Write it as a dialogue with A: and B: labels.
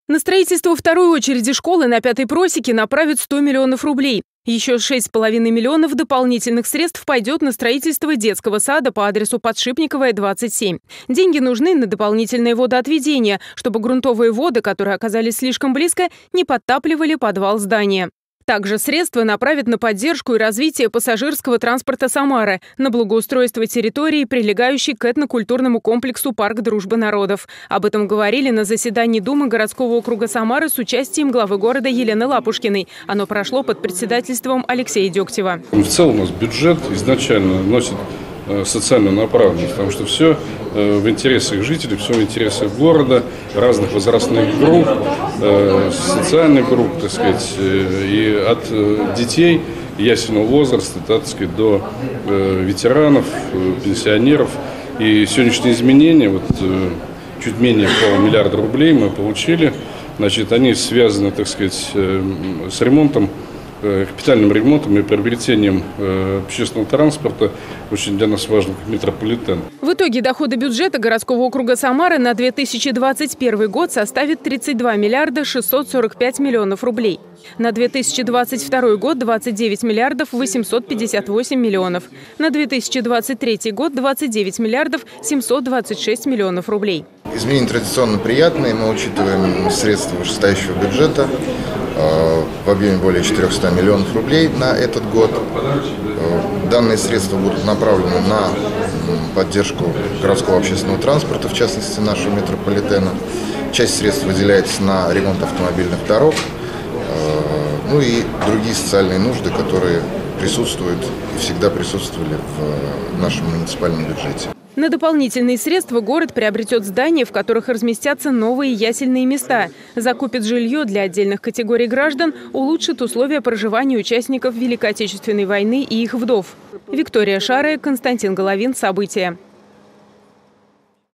A: На строительство второй очереди школы на Пятой просеке направят 100 миллионов рублей. Еще 6,5 миллионов дополнительных средств пойдет на строительство детского сада по адресу Подшипниковая, 27. Деньги нужны на дополнительное водоотведение, чтобы грунтовые воды, которые оказались слишком близко, не подтапливали подвал здания. Также средства направят на поддержку и развитие пассажирского транспорта Самары, на благоустройство территории, прилегающей к этнокультурному комплексу «Парк дружбы народов». Об этом говорили на заседании Думы городского округа Самары с участием главы города Елены Лапушкиной. Оно прошло под председательством Алексея Дегтева.
B: В целом у нас бюджет изначально носит социальную направленность, потому что все в интересах жителей, все в интересах города, разных возрастных групп, социальных групп, так сказать, и от детей ясельного возраста, так сказать, до ветеранов, пенсионеров. И сегодняшние изменения, вот чуть менее $500 миллиарда рублей мы получили, значит, они связаны, так сказать, с ремонтом, капитальным ремонтом и приобретением общественного транспорта, очень для нас важным, как метрополитен.
A: В итоге доходы бюджета городского округа Самары на 2021 год составят 32 миллиарда 645 миллионов рублей. На 2022 год 29 миллиардов 858 миллионов. На 2023 год 29 миллиардов 726 миллионов рублей.
C: Изменения традиционно приятные. Мы учитываем средства вышестоящего бюджета в объеме более 400 миллионов рублей на этот год. Данные средства будут направлены на поддержку городского общественного транспорта, в частности нашего метрополитена. Часть средств выделяется на ремонт автомобильных дорог, ну и другие социальные нужды, которые присутствуют и всегда присутствовали в нашем муниципальном бюджете.
A: На дополнительные средства город приобретет здания, в которых разместятся новые ясельные места, закупит жилье для отдельных категорий граждан, улучшит условия проживания участников Великой Отечественной войны и их вдов. Виктория Шарая, Константин Головин. События.